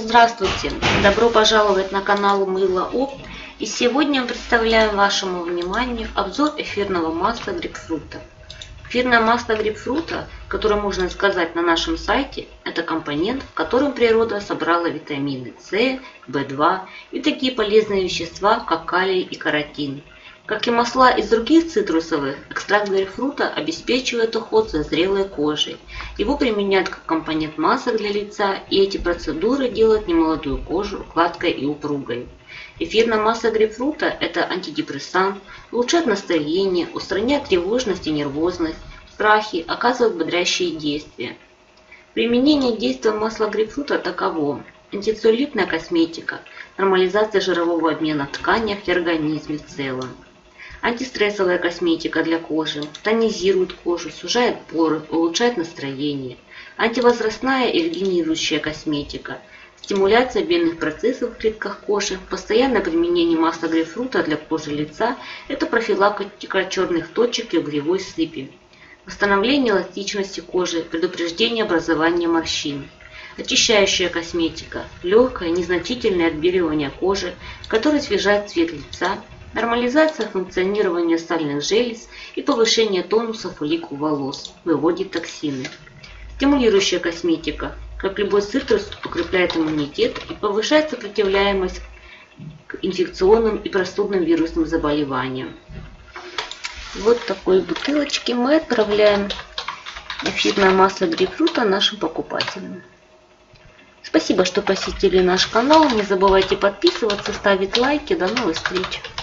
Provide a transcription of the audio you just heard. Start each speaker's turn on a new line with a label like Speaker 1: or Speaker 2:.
Speaker 1: Здравствуйте! Добро пожаловать на канал Мыло Оп. И сегодня мы представляем вашему вниманию обзор эфирного масла грейпфрута. Эфирное масло грейпфрута, которое можно сказать на нашем сайте, это компонент, в котором природа собрала витамины С, В2 и такие полезные вещества, как калий и каротин. Как и масла из других цитрусовых, экстракт грейпфрута обеспечивает уход за зрелой кожей. Его применяют как компонент масок для лица, и эти процедуры делают немолодую кожу гладкой и упругой. Эфирное масло грейпфрута – это антидепрессант, улучшает настроение, устраняет тревожность и нервозность, страхи, оказывает бодрящие действия. Применение действия масла грейпфрута таково: антицеллюлитная косметика, нормализация жирового обмена в тканях и организме в целом. Антистрессовая косметика для кожи, тонизирует кожу, сужает поры, улучшает настроение. Антивозрастная и регенерирующая косметика, стимуляция обменных процессов в клетках кожи, постоянное применение масла грейпфрута для кожи лица – это профилактика черных точек и угревой сыпи. Восстановление эластичности кожи, предупреждение образования морщин. Очищающая косметика, легкое, незначительное отбеливание кожи, которое освежает цвет лица, нормализация функционирования сальных желез и повышение тонуса фолликул волос, выводит токсины. Стимулирующая косметика, как любой цитрус, укрепляет иммунитет и повышает сопротивляемость к инфекционным и простудным вирусным заболеваниям. Вот в такой бутылочке мы отправляем эфирное масло грейпфрута нашим покупателям. Спасибо, что посетили наш канал. Не забывайте подписываться, ставить лайки. До новых встреч!